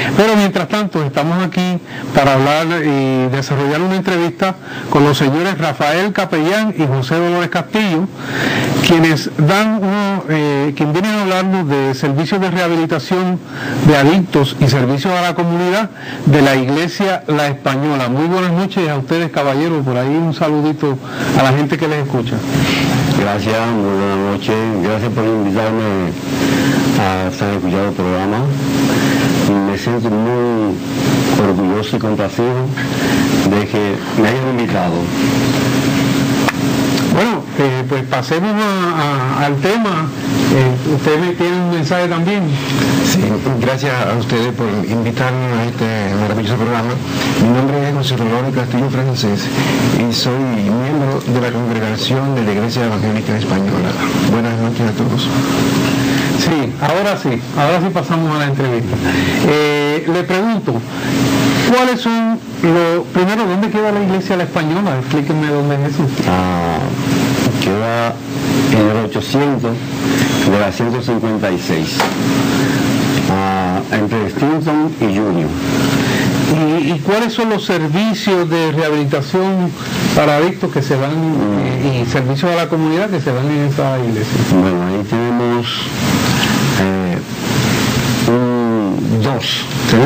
Pero mientras tanto estamos aquí para hablar y desarrollar una entrevista con los señores Rafael Capellán y José Dolores Castillo, quienes vienen a hablarnos de servicios de rehabilitación de adictos y servicios a la comunidad de la Iglesia La Española. Muy buenas noches a ustedes, caballeros. Por ahí un saludito a la gente que les escucha. Gracias, muy buenas noches. Gracias por invitarme a estar escuchando el programa. Me siento muy orgulloso y complacido de que me hayan invitado. Pues pasemos al tema. Usted me tiene un mensaje también. Sí, gracias a ustedes por invitarme a este maravilloso programa. Mi nombre es José Dolores Castillo Francés y soy miembro de la congregación de la Iglesia Evangélica Española. Buenas noches a todos. Sí, ahora sí pasamos a la entrevista. Le pregunto, ¿cuáles son primero, dónde queda la Iglesia La Española? Explíquenme dónde es eso. Queda en el 800 de la 156, entre Stinson y Junior. ¿Y cuáles son los servicios de rehabilitación para adictos que se dan y servicios a la comunidad que se dan en esa iglesia? Bueno, ahí tenemos dos.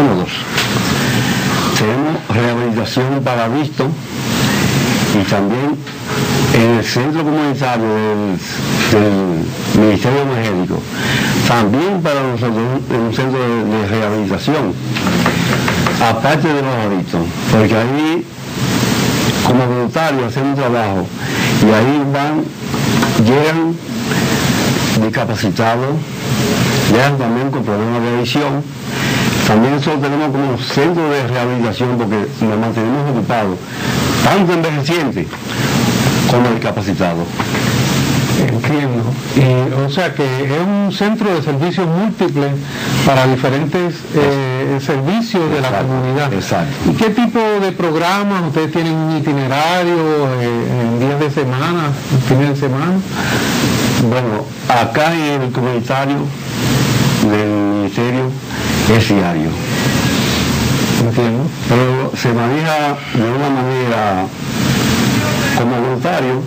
Tenemos rehabilitación para adictos y también en el centro comunitario del Ministerio Evangélico, también para nosotros un centro de rehabilitación, aparte de los adictos, porque ahí como voluntarios hacen un trabajo y ahí llegan discapacitados, llegan también con problemas de visión. También nosotros tenemos como centro de rehabilitación porque nos mantenemos ocupados, tanto envejecientes como discapacitados. Entiendo. O sea que es un centro de servicios múltiples para diferentes servicios de la comunidad. Exacto. ¿Y qué tipo de programas? ¿Ustedes tienen un itinerario en días de semana, en fines de semana? Bueno, acá en el comunitario del ministerio es diario. Entiendo. Pero se maneja de una manera como voluntario.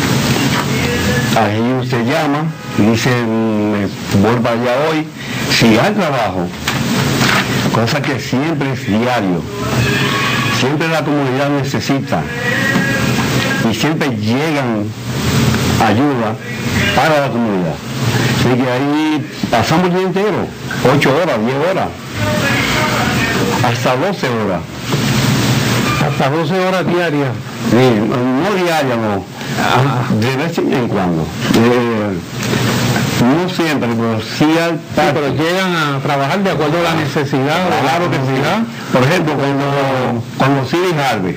Ahí usted llama y dice, me voy para allá hoy. Si hay trabajo, cosa que siempre es diario, siempre la comunidad necesita y siempre llegan ayuda para la comunidad. Así que ahí pasamos el día entero, 8 horas, 10 horas, hasta 12 horas. Hasta 12 horas diarias. Sí, no diarias, no. De vez en cuando. No siempre, pero sí hay parte. Pero llegan a trabajar de acuerdo a la necesidad. Claro que sí. Por ejemplo, cuando City Harvey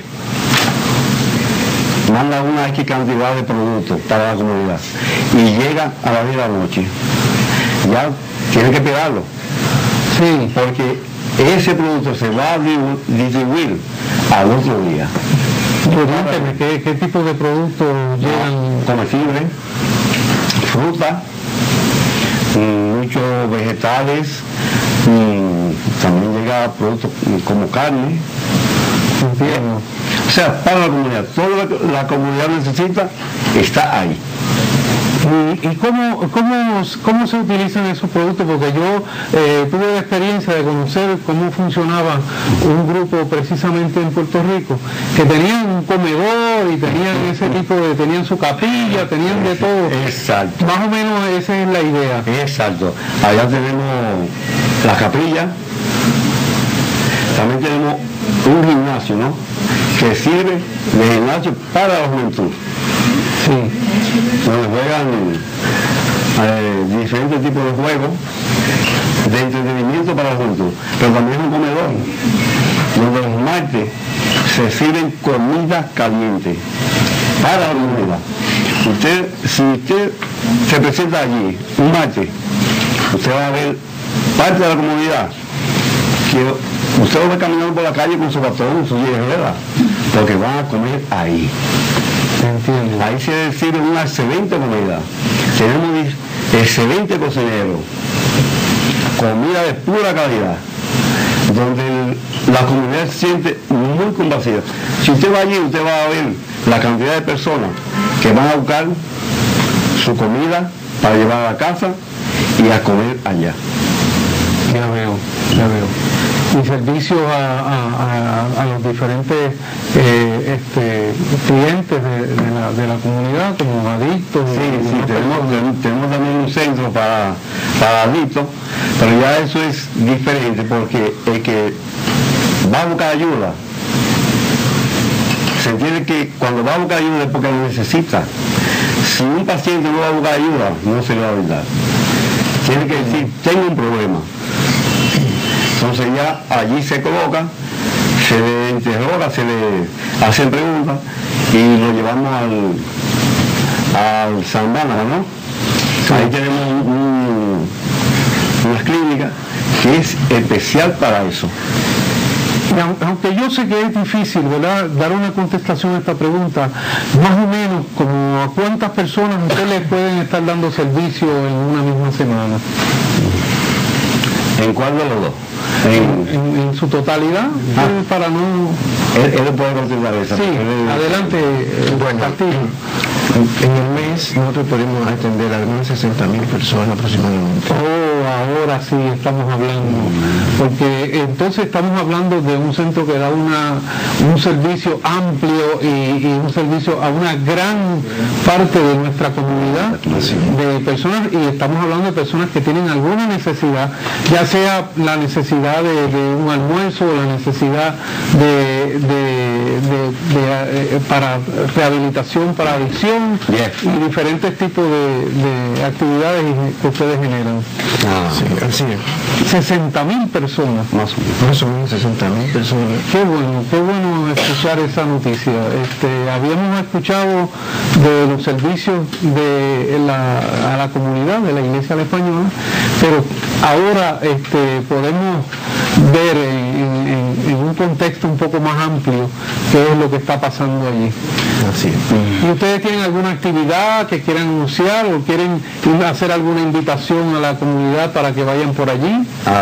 manda una X cantidad de productos para la comunidad y llega a las 10 de la noche, ya tiene que pegarlo. Sí. Porque ese producto se va a distribuir al otro día. Cuénteme, ¿qué tipo de productos llegan? Comestibles, fruta, muchos vegetales, también llega productos como carne. Entiendo. O sea, para la comunidad, todo lo que la comunidad necesita está ahí. ¿Y cómo se utilizan esos productos? Porque yo tuve la experiencia de conocer cómo funcionaba un grupo precisamente en Puerto Rico, que tenían un comedor y tenían su capilla, tenían de todo. Exacto. Más o menos esa es la idea. Exacto. Allá tenemos la capilla, también tenemos un gimnasio, ¿no? Que sirve de gimnasio para la juventud. Sí. Donde juegan diferentes tipos de juegos de entretenimiento para la juventud, pero también es un comedor donde los martes se sirven comidas calientes para la comunidad. Si usted se presenta allí un martes, usted va a ver parte de la comunidad que usted va caminando por la calle con su bastón, su hierba, porque van a comer ahí. Entiendo. Ahí se sirve una excelente comida. Tenemos excelente cocinero, comida de pura calidad. donde la comunidad se siente muy complacida. Si usted va allí, usted va a ver la cantidad de personas que van a buscar su comida para llevar a la casa y a comer allá. Ya veo. Y servicios a los diferentes clientes de la comunidad, como adictos. Sí, tenemos también un centro para adictos, pero ya eso es diferente, porque el que va a buscar ayuda, se entiende que cuando va a buscar ayuda es porque lo necesita. Si un paciente no va a buscar ayuda, no se le va a brindar. Tiene que decir, tengo un problema. Entonces ya allí se coloca, se le interroga, se le hacen preguntas y lo llevamos al San Bárbara, ¿no? Sí. Ahí tenemos una clínica que es especial para eso. Aunque yo sé que es difícil, ¿verdad?, dar una contestación a esta pregunta, más o menos, como a cuántas personas ustedes les pueden estar dando servicio en una misma semana. ¿En cuál de los dos? En su totalidad, para no... Él puede contestar esa. Sí, adelante, bueno, en el mes nosotros podemos atender a algunas 60.000 personas aproximadamente. Ahora sí estamos hablando, porque entonces estamos hablando de un centro que da un servicio amplio y un servicio a una gran parte de nuestra comunidad de personas, y estamos hablando de personas que tienen alguna necesidad, ya sea la necesidad de un almuerzo o la necesidad para rehabilitación para adicción, y diferentes tipos de actividades que ustedes generan. Sí, así es. 60.000 personas. Más o menos 60.000 personas. Qué bueno escuchar esa noticia. Habíamos escuchado de los servicios a la comunidad de la Iglesia Española, pero ahora podemos ver en un contexto un poco más amplio qué es lo que está pasando allí. Así es. ¿Y ustedes tienen alguna actividad que quieran anunciar o quieren hacer alguna invitación a la comunidad para que vayan por allí?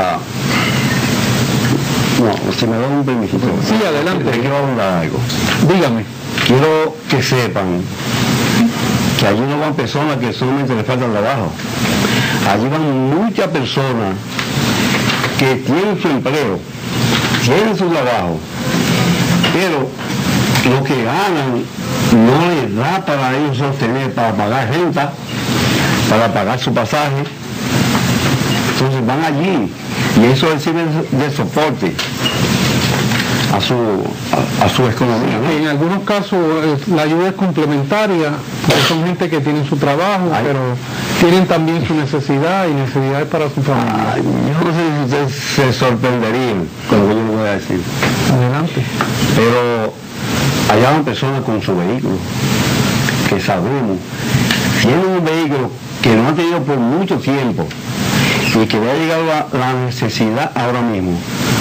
No, si me dan un permiso. Sí, adelante. Quiero hablar algo. Dígame. Quiero que sepan que allí no van personas que solamente les falta trabajo. Allí van muchas personas que tienen su empleo, tienen su trabajo, pero lo que ganan no les da para ellos sostener, para pagar renta, para pagar su pasaje. Entonces van allí y eso les sirve de soporte a su economía, ¿no? En algunos casos la ayuda es complementaria, porque son gente que tienen su trabajo, pero tienen también su necesidad y necesidades para su familia. Yo no sé si ustedes se sorprenderían con lo que yo les voy a decir. Adelante. Pero allá van personas con su vehículo, que sabemos, tienen un vehículo que no han tenido por mucho tiempo y que le ha llegado la necesidad ahora mismo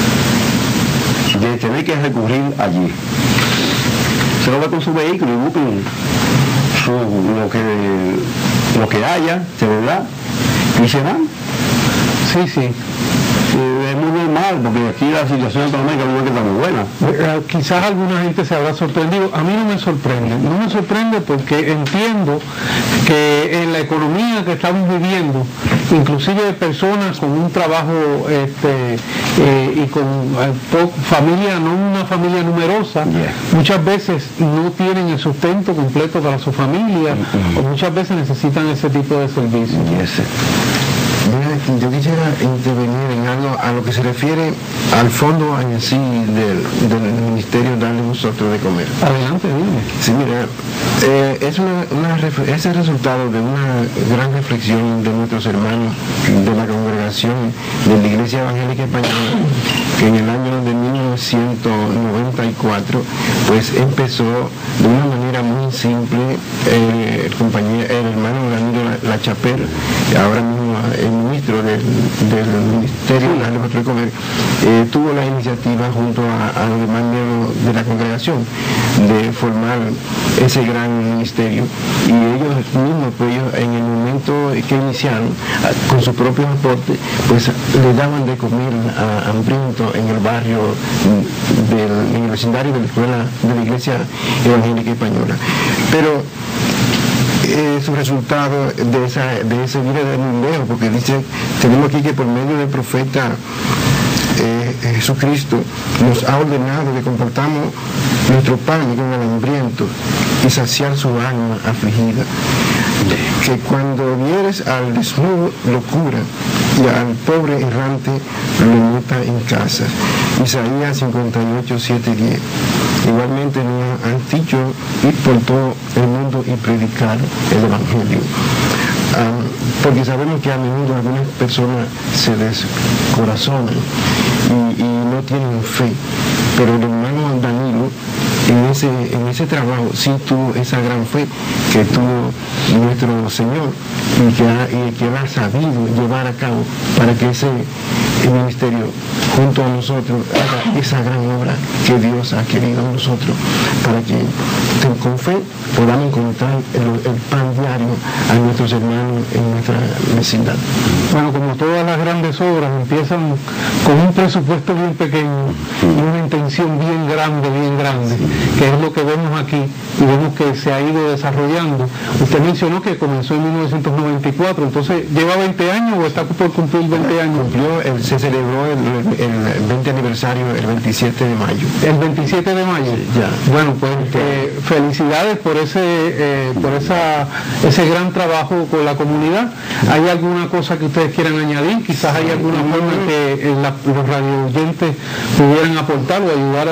de tener que recurrir allí. Se lo va con su vehículo y buscan lo que haya, se le da y se van. Sí. Es muy normal, porque aquí la situación económica no es que está muy buena. Quizás alguna gente se habrá sorprendido. A mí no me sorprende porque entiendo que en la economía que estamos viviendo, inclusive personas con un trabajo y con familia, no una familia numerosa, muchas veces no tienen el sustento completo para su familia, o muchas veces necesitan ese tipo de servicios. Yo quisiera intervenir en algo a lo que se refiere al fondo en sí del ministerio Darle Vosotros de Comer. Adelante, dime. Sí, mira, es el resultado de una gran reflexión de nuestros hermanos de la congregación de la Iglesia Evangélica Española, que en el año de 1994 pues empezó de una manera muy tan simple. El hermano Danilo Lachapelle, ahora mismo el ministro del Ministerio de las Lenguas de Comer, tuvo la iniciativa junto a los demás miembros de la congregación de formar ese gran ministerio, y ellos mismos, pues ellos, en el momento que iniciaron con sus propios aportes, pues le daban de comer a hambrientos en el barrio en el vecindario de la escuela de la Iglesia Evangélica Española. Pero su resultado de ese viene de muy lejos, porque dice, tenemos aquí que por medio del profeta Jesucristo nos ha ordenado que compartamos nuestro pan con el hambriento y saciar su alma afligida, que cuando vieres al desnudo lo cura y al pobre errante lo meta en casa. Isaías 58, 7, 10. Igualmente nos han dicho ir por todo el mundo y predicar el Evangelio. Porque sabemos que a menudo algunas personas se descorazonan y no tienen fe, pero el hermano Danilo en ese trabajo sí tuvo esa gran fe que tuvo nuestro Señor y que él ha sabido llevar a cabo para que ese ministerio junto a nosotros haga esa gran obra que Dios ha querido en nosotros, para que con fe podamos encontrar el pan diario a nuestros hermanos en nuestra vecindad. Bueno, como todas las grandes obras empiezan con un presupuesto bien pequeño y una intención bien grande, que es lo que vemos aquí, y vemos que se ha ido desarrollando. Usted mencionó que comenzó en 1994, entonces ¿lleva 20 años o está por cumplir 20 años? Se celebró el 20 aniversario el 27 de mayo. ¿El 27 de mayo? Sí, ya. Bueno, pues felicidades por ese gran trabajo con la comunidad. ¿Hay alguna cosa que ustedes quieran añadir? Quizás hay alguna forma en que los radio oyentes pudieran aportar o ayudar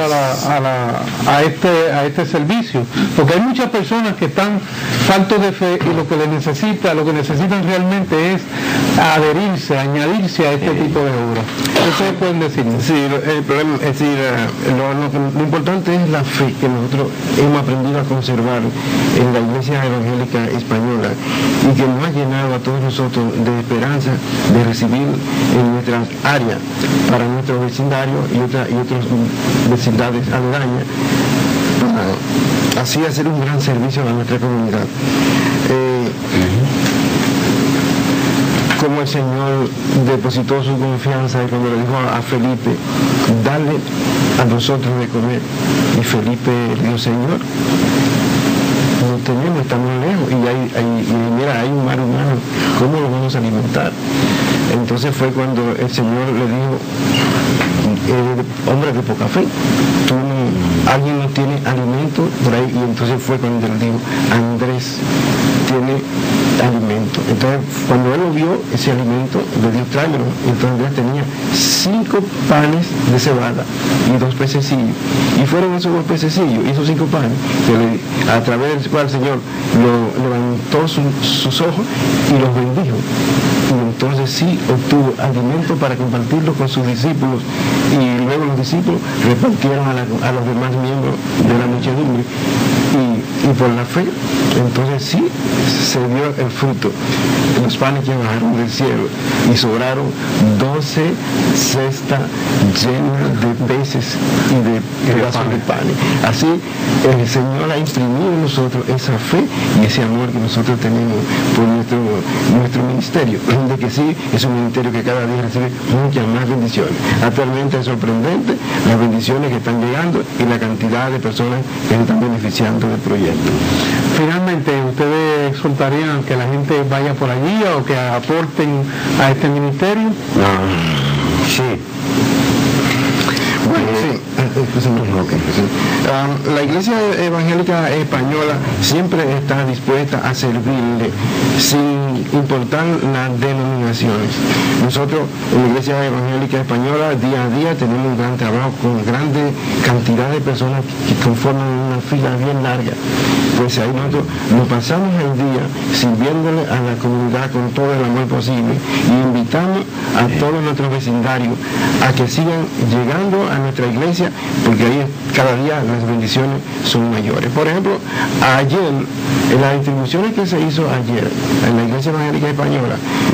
a este servicio, porque hay muchas personas que están faltos de fe y lo que necesitan realmente es adherirse, añadirse a este tipo de obras. ¿Qué ustedes pueden decir? Sí, el problema es decir, lo importante es la fe que nosotros hemos aprendido a conservar en la Iglesia Evangélica Española, y que nos ha llenado a todos nosotros de esperanza de recibir en nuestras áreas para nuestros vecindarios y otras vecindades aledañas, para así hacer un gran servicio a nuestra comunidad. Como el Señor depositó su confianza y cuando le dijo a Felipe, dale a nosotros de comer, y Felipe le dijo, Señor, no tenemos, estamos lejos, y mira, hay un mar humano, ¿cómo lo vamos a alimentar? Entonces fue cuando el Señor le dijo, hombre de poca fe, alguien no tiene alimento por ahí, y entonces fue cuando él dijo, Andrés tiene alimento. Entonces cuando él lo vio, ese alimento, le dijo, tráemelo. Entonces Andrés tenía 5 panes de cebada y 2 pececillos, y fueron esos 2 pececillos y esos 5 panes a través del cual el Señor levantó sus ojos y los bendijo, y entonces sí obtuvo alimento para compartirlo con sus discípulos, y luego los discípulos repartieron a los demás miembros de la muchedumbre, y por la fe entonces sí se dio el fruto, los panes que bajaron del cielo, y sobraron 12 cestas llenas de peces y de pedazos de panes. Así el Señor ha imprimido en nosotros esa fe y ese amor que nosotros tenemos por nuestro ministerio, de que sí es un ministerio que cada día recibe muchas más bendiciones. Actualmente es sorprendente las bendiciones que están llegando y la cantidad de personas que se están beneficiando del proyecto. Finalmente, ¿ustedes exhortarían que la gente vaya por allí o que aporten a este ministerio? Sí. Bueno, sí. La Iglesia Evangélica Española siempre está dispuesta a servirle sin importar las denominaciones. Nosotros en la Iglesia Evangélica Española día a día tenemos un gran trabajo con grande cantidad de personas que conforman una fila bien larga. Pues ahí nosotros nos pasamos el día sirviéndole a la comunidad con todo el amor posible, y invitamos a todos nuestros vecindarios a que sigan llegando a nuestra iglesia porque ahí cada día las bendiciones son mayores. Por ejemplo, ayer, en las distribuciones que se hizo ayer en la Iglesia Evangélica Española,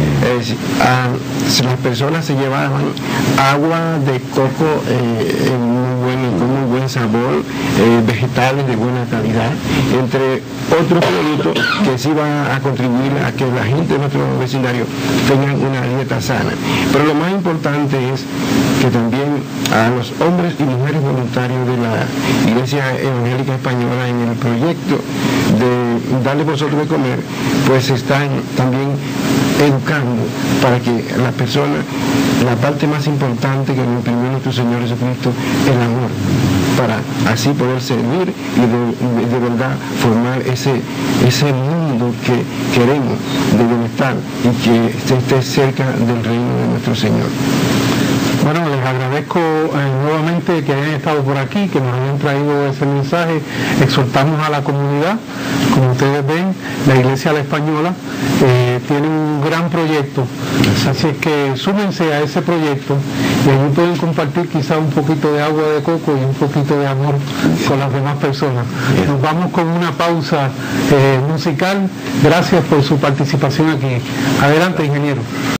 las personas se llevaban agua de coco con muy buen sabor, vegetales de buena calidad, entre otros productos que sí van a contribuir a que la gente de nuestro vecindario tengan una dieta sana. Pero lo más importante es que también a los hombres y mujeres voluntarios de la Iglesia Evangélica Española, en el proyecto de darle vosotros de comer, pues están también educando para que la persona, la parte más importante que nos imprimió nuestro Señor Jesucristo, el amor, para así poder servir y de verdad formar ese mundo que queremos de bienestar y que esté cerca del reino de nuestro Señor. Bueno, les agradezco nuevamente que hayan estado por aquí, que nos hayan traído ese mensaje. Exhortamos a la comunidad. Como ustedes ven, la Iglesia La Española tiene un gran proyecto, así es que súmense a ese proyecto y allí pueden compartir quizá un poquito de agua de coco y un poquito de amor con las demás personas. Nos vamos con una pausa musical. Gracias por su participación aquí. Adelante, ingeniero.